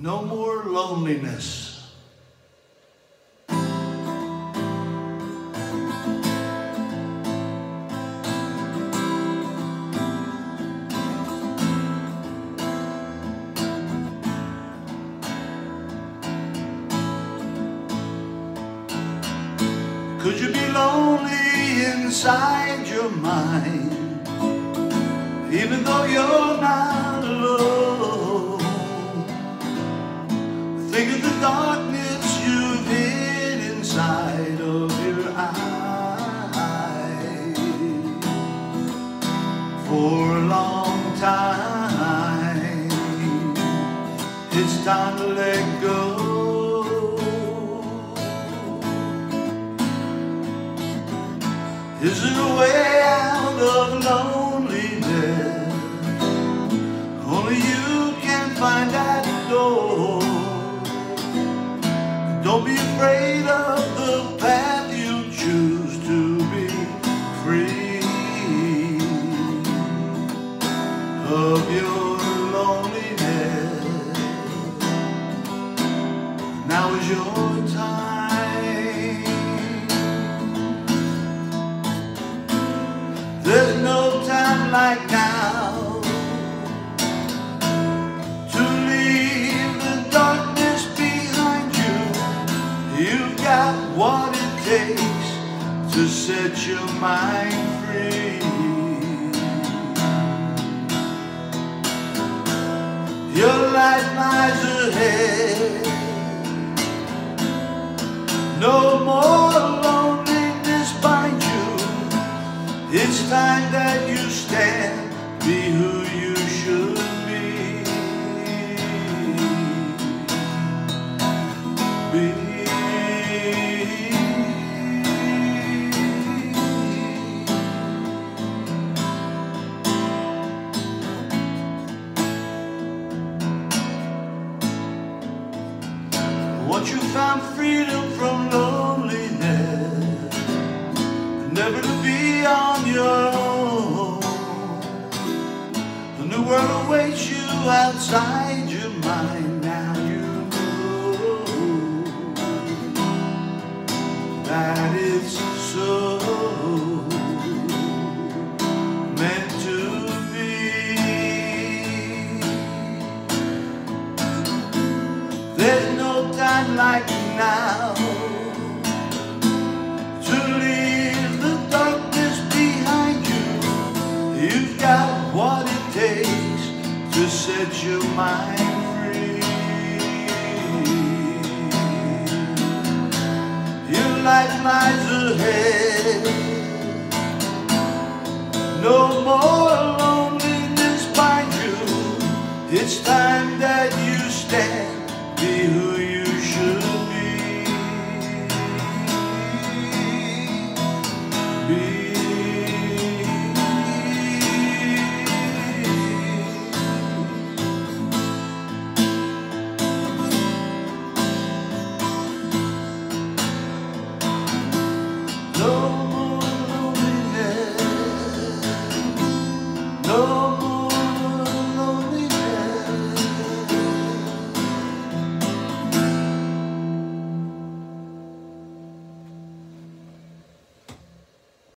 No more loneliness. Could you be lonely inside your mind, even though you're not alone? Think of the darkness you've hid inside of your eyes for a long time. It's time to let go. Is there a way out of loneliness? Only you can find that door. Don't be afraid of the path you choose to be free of your loneliness. Now is your time. There's no time like now to leave the darkness behind you. You've got what it takes to set your mind free. Your life lies ahead. No more loneliness behind you. It's time that you stand, be who you should be. Once you found freedom from loneliness, never to be on your own, a new world awaits you outside your mind. Now you know that it's so meant to be. There's no time like now to leave the darkness behind you. You've got what it takes to set your mind free. Your life lies ahead. No more loneliness behind you. It's time